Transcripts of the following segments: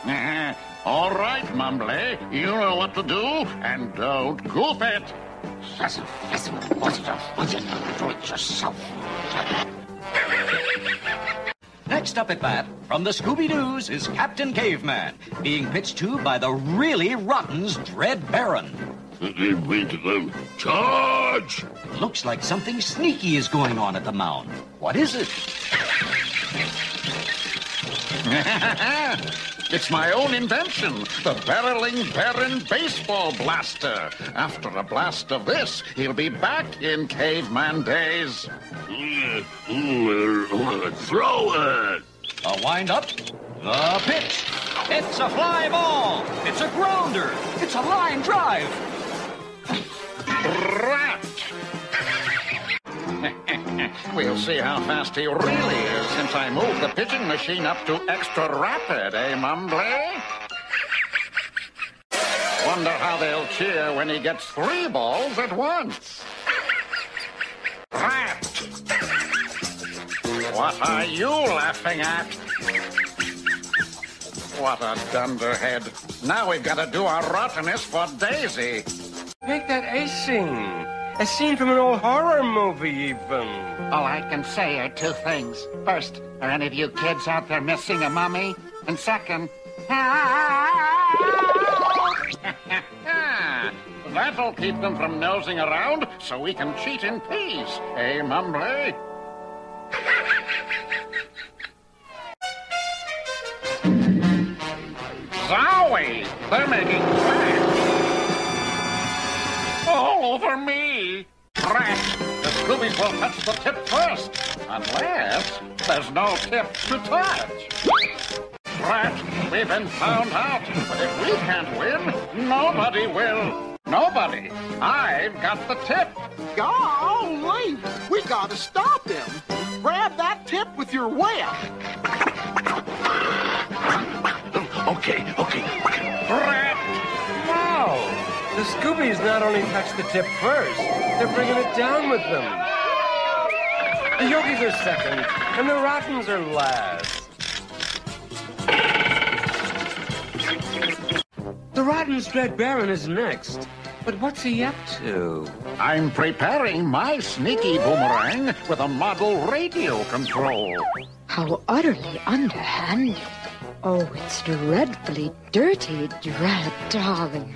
All right, Mumbly. You know what to do, and don't goof it. Do it yourself. Next up at bat, from the Scooby-Doos is Captain Caveman, being pitched to by the really rotten's Dread Baron. Charge! Looks like something sneaky is going on at the mound. What is it? It's my own invention, the barreling Baron baseball blaster. After a blast of this, he'll be back in caveman days. Throw it! A wind-up, the pitch. It's a fly ball. It's a grounder. It's a line drive. Rat! We'll see how fast he really is since I moved the pitching machine up to extra rapid, Mumbly? Wonder how they'll cheer when he gets 3 balls at once. Rat! What are you laughing at? What a dunderhead. Now we've got to do our rottenest for Daisy. Make that a scene. A scene from an old horror movie, even. All I can say are 2 things. First, are any of you kids out there missing a mummy? And second, That'll keep them from nosing around so we can cheat in peace, Mumbly? Zowie! They're making plans. All over me! Rat! The Scoobies will touch the tip first, unless there's no tip to touch. Rat, we've been found out, but if we can't win, nobody will. Nobody. I've got the tip. Golly, we gotta stop him. Grab that tip with your whip. Okay. Rat! Wow! The Scoobies not only touched the tip first, they're bringing it down with them. The Yogis are second, and the Rottens are last. The Rotten's Dread Baron is next. But what's he up to? I'm preparing my sneaky boomerang with a model radio control. How utterly underhanded. Oh, it's dreadfully dirty, Dread, darling.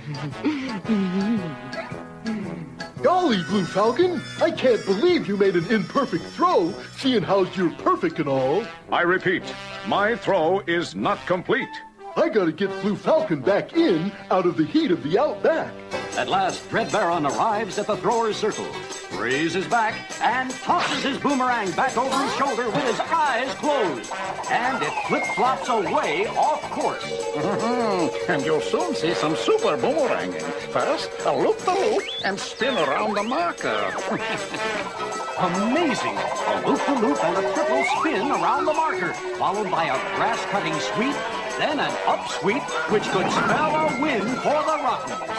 Golly, Blue Falcon, I can't believe you made an imperfect throw, seeing how you're perfect and all. I repeat, my throw is not complete. I gotta get Blue Falcon back in out of the heat of the outback. At last, Dread Baron arrives at the thrower's circle, raises back, and tosses his boomerang back over his shoulder with his eyes closed. And it flip-flops away off course. And you'll soon see some super boomeranging. First, a loop-the-loop and spin around the marker. Amazing! A loop-the-loop and a triple spin around the marker, followed by a grass-cutting sweep, then an up-sweep, which could spell a win for the Rottens.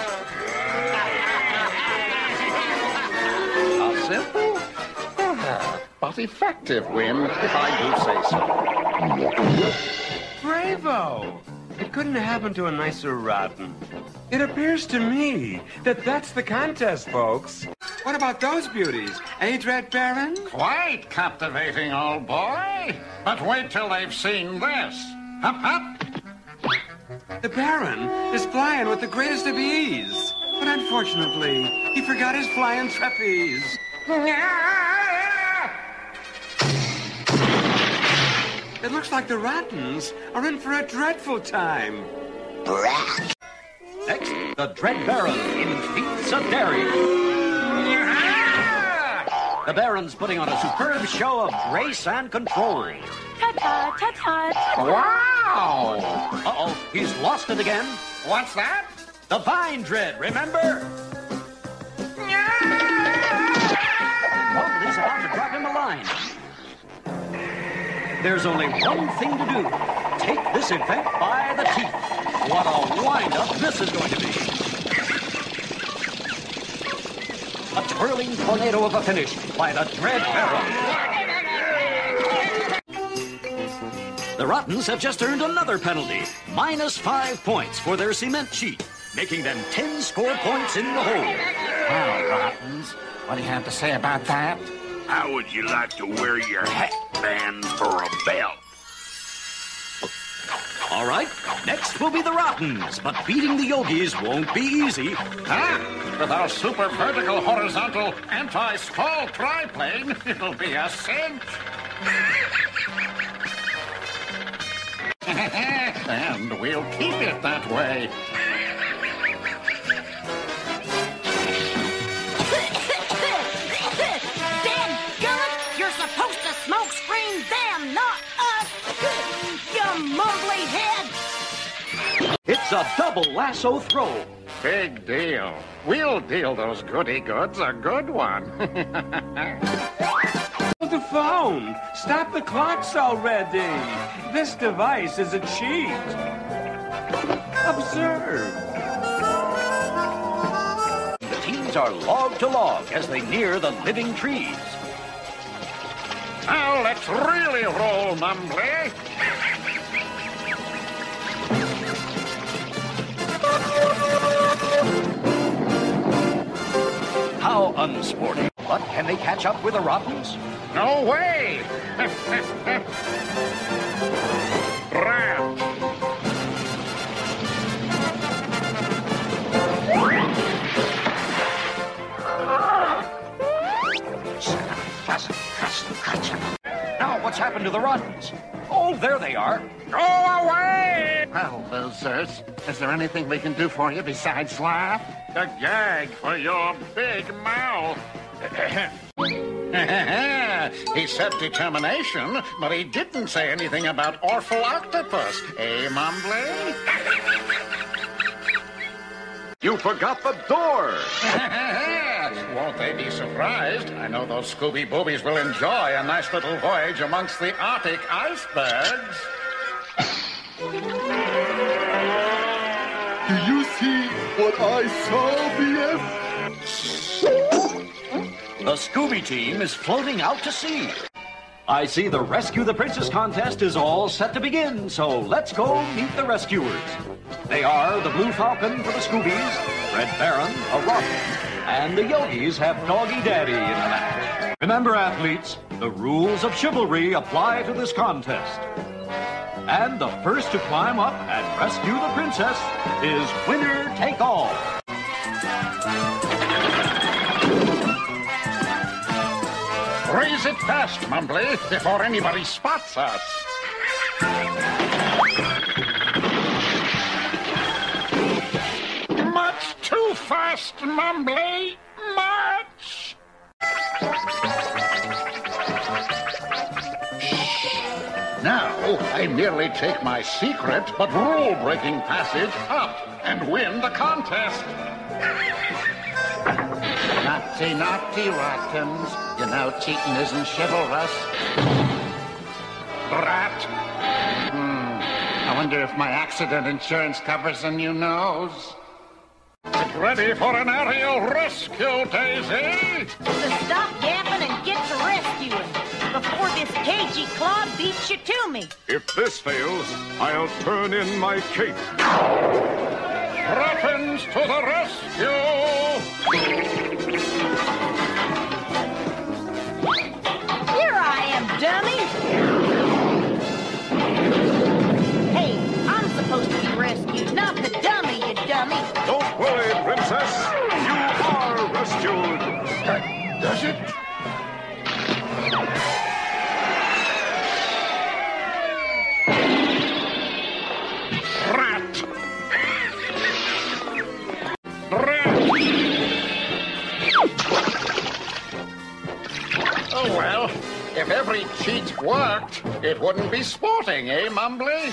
A simple, but effective win, if I do say so. Bravo! It couldn't have happened to a nicer Rotten. It appears to me that that's the contest, folks. What about those beauties? Eh, Dread Baron? Quite captivating, old boy. But wait till they've seen this. Hop, hop. The Baron is flying with the greatest of ease. But unfortunately, he forgot his flying trapeze. It looks like the Rottens are in for a dreadful time. Next, the Dread Baron in feats of daring. The Baron's putting on a superb show of grace and control. Ta-ta, ta-ta. Wow! Uh-oh, he's lost it again. What's that? The Vine Dread, remember? Mumbly's about to drop him a line. There's only one thing to do. Take this event by the teeth. What a wind-up this is going to be. A twirling tornado of a finish by the Dread Baron. The Rottens have just earned another penalty. -5 points for their cement sheet, making them 10 score points in the hole. Well, Rottens, what do you have to say about that? How would you like to wear your hatband for a belt? All right, next will be the Rottens, but beating the Yogis won't be easy. Huh? With our super vertical, horizontal, anti-stall triplane, it'll be a cinch. And we'll keep it that way. Dadgummit, you're supposed to smoke screen them, not us. You mumbly head. It's a double lasso throw. Big deal. We'll deal those goody goods a good one. The phone! Stop the clocks already! This device is a cheat! Observe! The teams are log to log as they near the living trees. Now let's really roll, Mumbly. How unsporting. But can they catch up with the Rottens? No way! Rat! Now, what's happened to the Rottens? Oh, there they are. Go away! Well, losers, is there anything we can do for you besides laugh? A gag for your big mouth. He said determination, but he didn't say anything about awful octopus. Eh, Mumbly? You forgot the door. Won't they be surprised? I know those Scooby Boobies will enjoy a nice little voyage amongst the Arctic icebergs. Do you see what I saw, BF? The Scooby team is floating out to sea. I see the Rescue the Princess contest is all set to begin, so let's go meet the rescuers. They are the Blue Falcon for the Scoobies, Red Baron, a Rotten, and the Yogis have Doggy Daddy in the match. Remember, athletes, the rules of chivalry apply to this contest. And the first to climb up and rescue the princess is winner take all. Raise it fast, Mumbly, before anybody spots us. Much too fast, Mumbly. Much. Now, I merely take my secret but rule-breaking passage up and win the contest. Naughty, naughty Rottens. You know cheating isn't chivalrous. Brat. I wonder if my accident insurance covers a new nose. Get ready for an aerial rescue, Daisy. So stop yapping and get to rescuing before this cagey claw beats you to me. If this fails, I'll turn in my cape. Rottens to the rescue! Here I am, dummy! Hey, I'm supposed to be rescued, not the dummy, you dummy! Don't worry, Princess. You are rescued. Does it? Rat! Oh, well, if every cheat worked, it wouldn't be sporting, eh, Mumbly?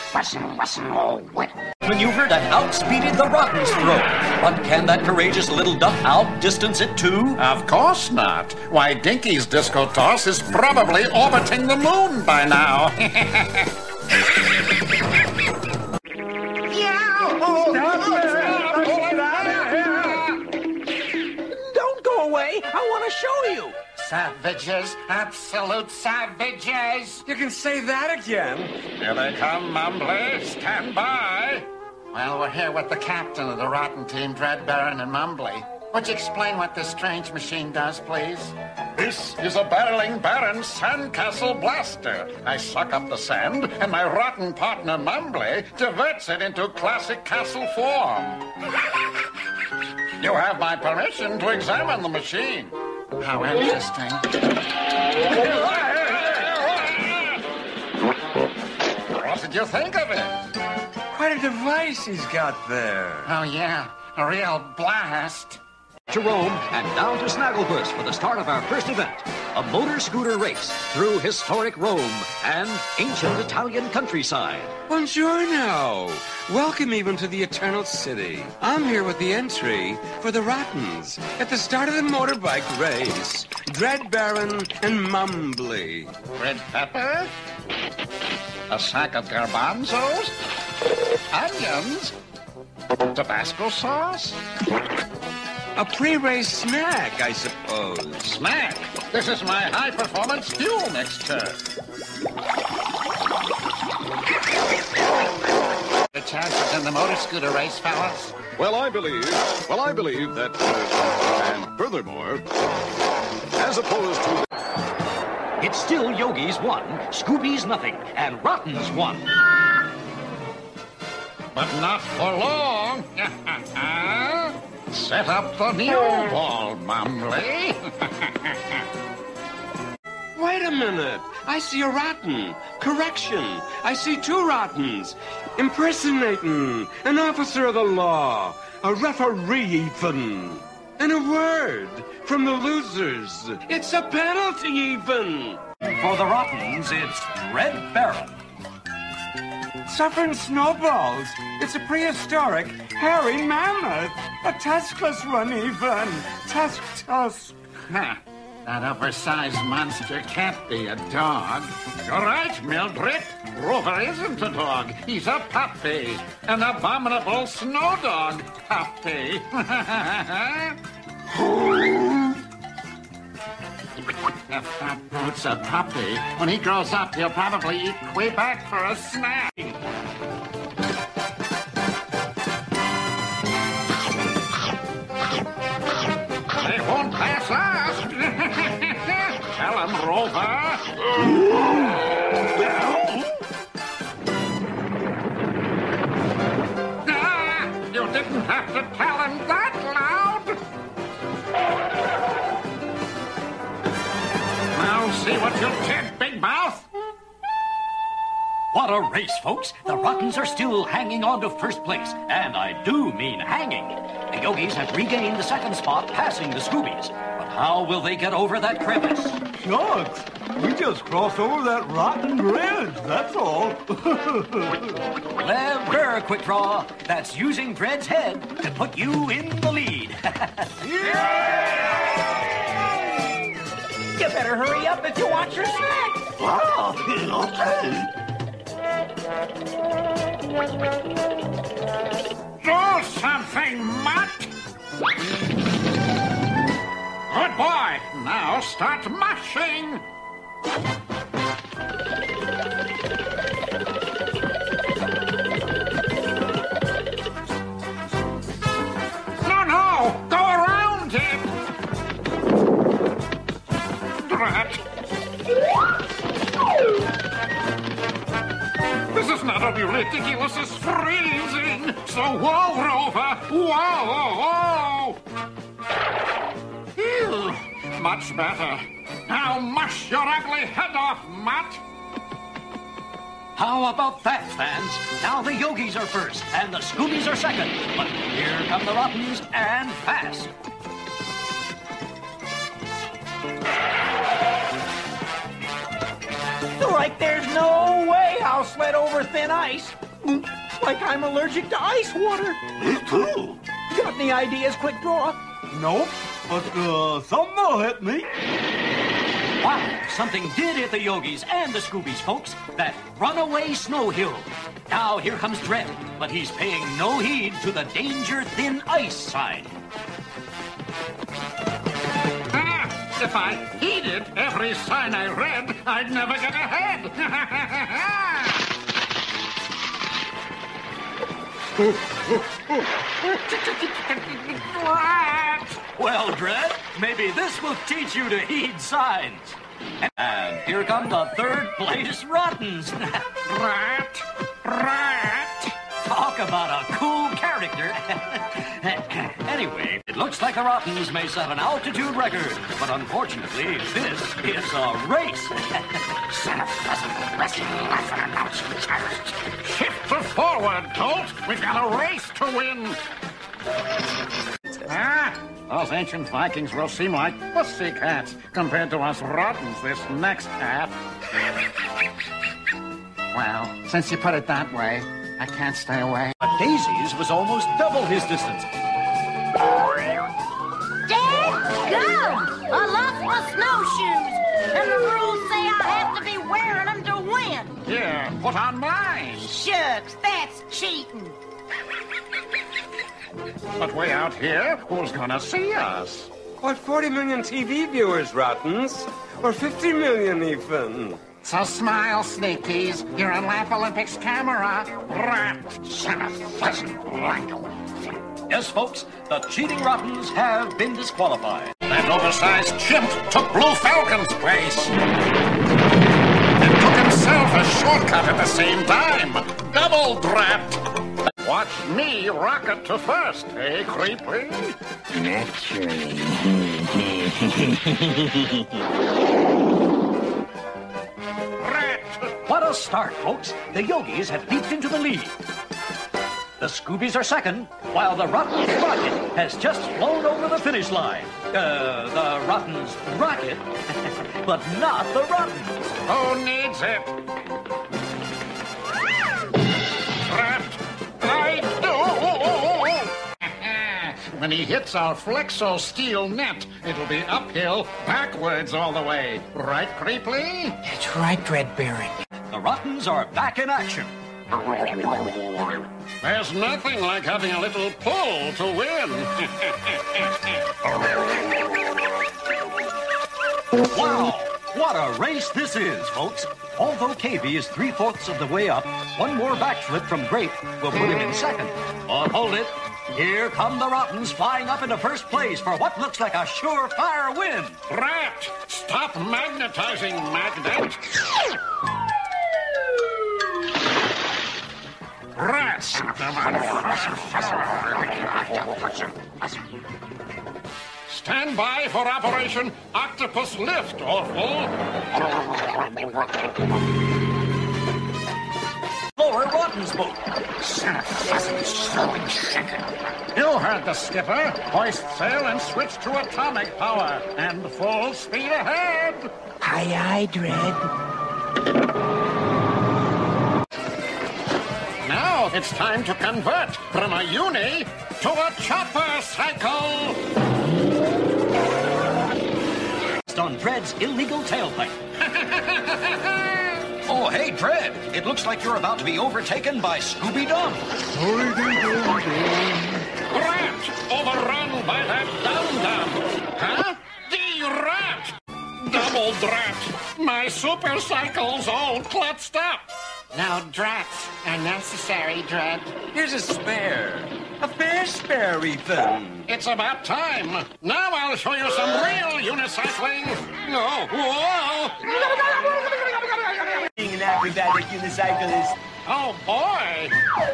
Maneuvered and outspeeded the Rotten's throw. But can that courageous little duck outdistance it too? Of course not. Why, Dinky's disco toss is probably orbiting the moon by now. Don't go away! I want to show you! Savages, absolute savages. You can say that again. Here they come, Mumbly. Stand by. Well, we're here with the captain of the rotten team, Dread, Baron and Mumbly. Would you explain what this strange machine does, please? This is a barreling Baron sandcastle blaster. I suck up the sand, and my rotten partner Mumbly diverts it into classic castle form. You have my permission to examine the machine. How interesting. What did you think of it? Quite a device he's got there. Oh, yeah. A real blast. To Rome and down to Snagglepuss for the start of our first event, a motor scooter race through historic Rome and ancient Italian countryside. Buongiorno. Welcome even to the Eternal City. I'm here with the entry for the Rottens at the start of the motorbike race. Dread, Baron, and Mumbly. Red pepper? A sack of garbanzos? Onions? Tabasco sauce? A pre-race snack, I suppose. Snack? This is my high-performance fuel mixture. The chances in the motor scooter race, fellas? Well, I believe that, and furthermore, as opposed to... It's still Yogi's 1, Scooby's nothing, and Rotten's 1. But not for long. Set up the new ball, Mumbly. Wait a minute. I see a Rotten. Correction. I see 2 Rottens. Impersonating an officer of the law. A referee, even. And a word from the losers. It's a penalty, even. For the Rottens, it's Dread Baron. Suffering snowballs. It's a prehistoric hairy mammoth. A tuskless one, even. Tusk. Huh. That oversized monster can't be a dog. You're right, Mildred. Rover isn't a dog. He's a puppy. An abominable snow dog puppy. If that brute's a puppy, when he grows up, he'll probably eat Quebec for a snack. They won't pass us. Tell him, Rover. You didn't have to tell him that loud. Now see what you did, big mouth. What a race, folks. The Rottens are still hanging on to first place, and I do mean hanging. The Yogis have regained the second spot, passing the Scoobies. But how will they get over that crevice? Shucks, we just crossed over that rotten bridge, that's all. Clever, Quick Draw. That's using Dread's head to put you in the lead. You better hurry up if you want your snack. Wow, okay. Do something, Mutt! Good boy! Now start mushing! No! Go around him! Drat! This is not only ridiculous, it's freezing! So whoa, Rover! Whoa! Ew, much better. Now mush your ugly head off, Mutt! How about that, fans? Now the Yogis are first, and the Scoobies are second. But here come the Rottens, and fast. Like there's no way I'll sled over thin ice. Like I'm allergic to ice water. Me too. Got any ideas, Quick Draw? Nope, but something will hit me. Wow, something did hit the Yogis and the Scoobies, folks. That runaway snow hill. Now here comes Dread, but he's paying no heed to the danger thin ice sign. If I heeded every sign I read, I'd never get ahead. Well, Dread, maybe this will teach you to heed signs. And here come the third place Rottens. Rat, rat. Talk about a cool character. Anyway, it looks like the Rottens may set an altitude record, but unfortunately, this is a race. Shift to forward, Colt. We've got a race to win. Those ancient Vikings will seem like pussycats compared to us Rottens this next half. Well, since you put it that way, I can't stay away. But Daisy's was almost double his distance. Dadgum! I lost my snowshoes, and the rules say I have to be wearing them to win. Here, put on mine. Shucks, that's cheating. But way out here, who's gonna see us? What, 40 million TV viewers, Rottens? Or 50 million even? So smile, sneakies. You're on Laff-A-Lympics camera. Rat, son of pheasant, wangle. Yes, folks, the cheating Rottens have been disqualified. That oversized chimp took Blue Falcon's place. And took himself a shortcut at the same time. Double drat. Watch me rocket to first, eh, Creepy? Naturally. Rat! What a start, folks. The Yogis have leaped into the lead. The Scoobies are second, while the Rottens rocket has just flown over the finish line. The Rottens rocket, but not the Rottens. Who needs it? Rat! I do! When he hits our flexo steel net, it'll be uphill, backwards all the way. Right, Creeply? That's right, Dread Baron. The Rottens are back in action. There's nothing like having a little pull to win. Wow! What a race this is, folks. Although Cavey is 3/4 of the way up, one more backflip from Grape will put him in second. But hold it. Here come the Rottens flying up into first place for what looks like a surefire win. Rat! Stop magnetizing, magnet! Rats! Stand by for Operation Octopus Lift, awful. Lower Rotten's boat. You heard the skipper. Hoist sail and switch to atomic power. And full speed ahead. Aye, aye, Dread. Now it's time to convert from a uni to a chopper cycle. On Dread's illegal tailpipe. Oh, hey, Dread. It looks like you're about to be overtaken by Scooby-Dum. Rat! Overrun by that dum-dum. Huh? The rat! Double drat! My super cycle's all clutched up. No drats are necessary, Dread. Here's a spare. A fair spare, Ethan. It's about time. Now I'll show you some real unicycling. No, whoa! Being an acrobatic unicyclist. Oh, boy!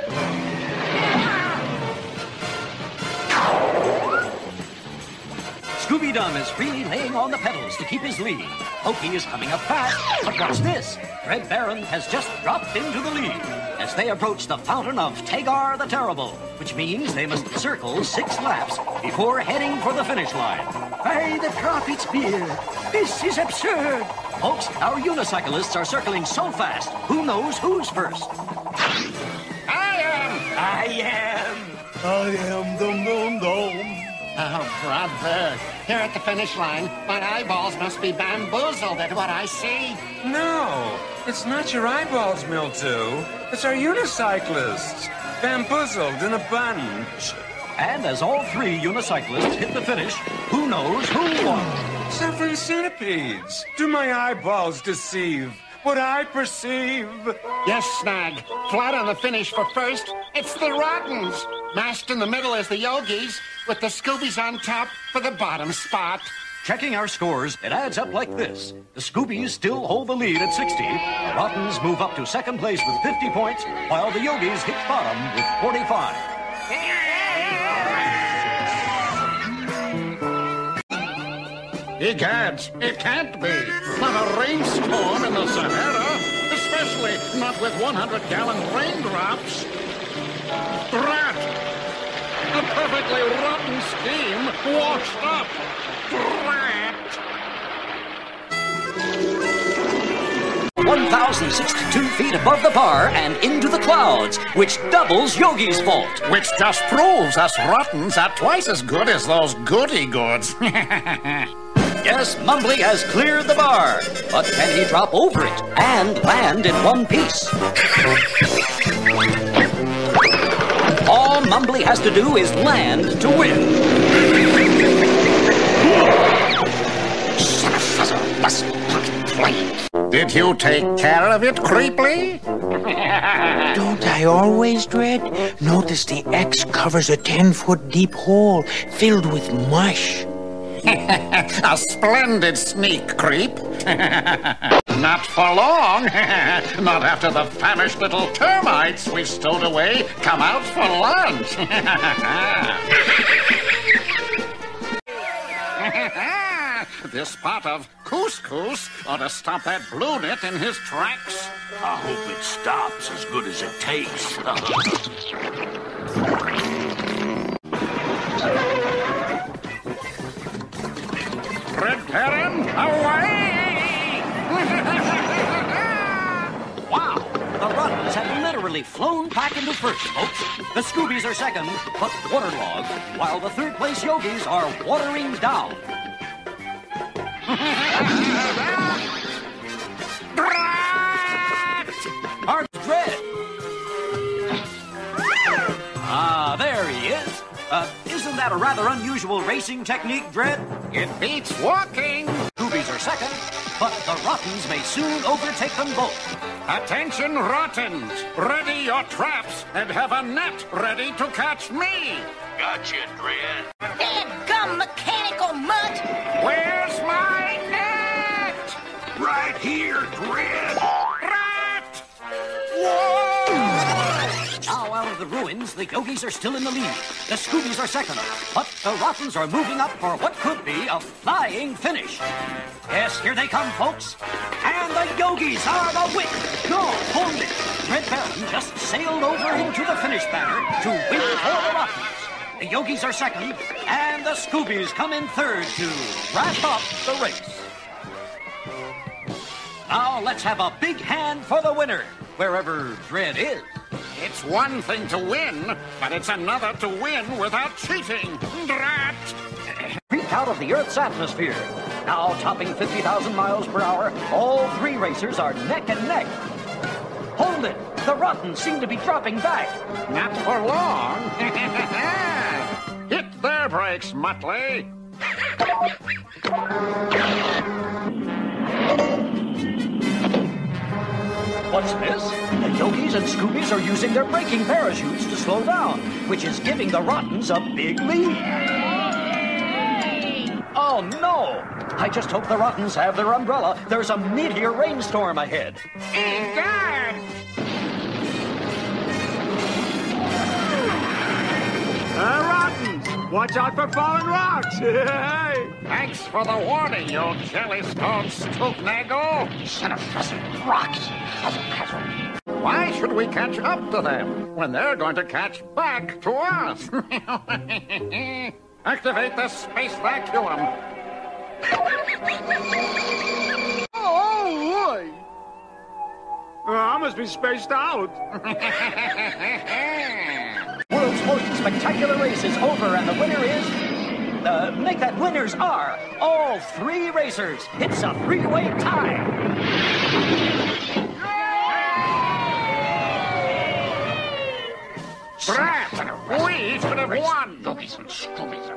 Scooby-Dum is freely laying on the pedals to keep his lead. Hokey is coming up fast, but what's this? Dread Baron has just dropped into the lead as they approach the fountain of Tagar the Terrible, which means they must circle 6 laps before heading for the finish line. By the Prophet's beard, this is absurd. Folks, our unicyclists are circling so fast, who knows who's first? I am the Dum-Dum. Oh, brother. Here at the finish line, my eyeballs must be bamboozled at what I see. No, it's not your eyeballs, Mildew. It's our unicyclists. Bamboozled in a bunch. And as all 3 unicyclists hit the finish, who knows who won? 7 centipedes. Do my eyeballs deceive what I perceive? Yes, Snag. Flat on the finish for first, it's the Rottens. Mashed in the middle is the Yogis, with the Scoobies on top for the bottom spot. Checking our scores, it adds up like this. The Scoobies still hold the lead at 60. The Rottens move up to second place with 50 points, while the Yogis hit bottom with 45. Egads, it can't be. Not a rainstorm in the Sahara, especially not with 100-gallon raindrops. Drat! A perfectly rotten scheme washed up. Drat! 1,062 feet above the bar and into the clouds, which doubles Yogi's vault. Which just proves us Rottens are twice as good as those goody goods. Yes, Mumbly has cleared the bar, but can he drop over it and land in one piece? All Mumbly has to do is land to win. Did you take care of it, Creeply? Don't I always, Dread? Notice the X covers a 10-foot deep hole filled with mush. A splendid sneak, Creep. Not for long. Not after the famished little termites we stowed away come out for lunch. This pot of couscous ought to stop that blue knit in his tracks. I hope it stops as good as it tastes. Red Baron, away! Wow! The Rottens have literally flown back into first, folks. The Scoobies are second, but waterlogged, while the third-place Yogis are watering down. Our Dread! Ah, there he is. Isn't that a rather unusual racing technique, Dread? It beats walking. Scoobies are second, but the Rottens may soon overtake them both. Attention, Rottens! Ready your traps and have a net ready to catch me! Gotcha, Dread. Dadgum mechanical mutt! Where's my net? Right here, Dread. Rat! Whoa! Now out of the ruins, the Yogis are still in the lead. The Scoobies are second, but the Rottens are moving up for what could be a flying finish. Yes, here they come, folks. And the Yogis are the win. No, hold it. Red Baron just sailed over into the finish banner to win for the Rottens. The Yogis are second, and the Scoobies come in third to wrap up the race. Now let's have a big hand for the winner, wherever Dread is. It's one thing to win, but it's another to win without cheating. Drat! Creeped out of the Earth's atmosphere. Now topping 50,000 miles per hour, all three racers are neck and neck. Hold it! The Rottens seem to be dropping back. Not for long. Hit their brakes, Muttley. What's this? The Yogis and Scoobies are using their braking parachutes to slow down, which is giving the Rottens a big lead. Oh, no! I just hope the Rottens have their umbrella. There's a meteor rainstorm ahead. Egad! Rottens! Watch out for falling rocks! Thanks for the warning, you jellystone stoopnaggle. Son of rocks. Why should we catch up to them when they're going to catch back to us? Activate the space vacuum. Oh, boy! I must be spaced out. World's most spectacular race is over, and the winner is... make that winners are all three racers. It's a three-way tie. Drat! We should have won! Yogis and Scoobies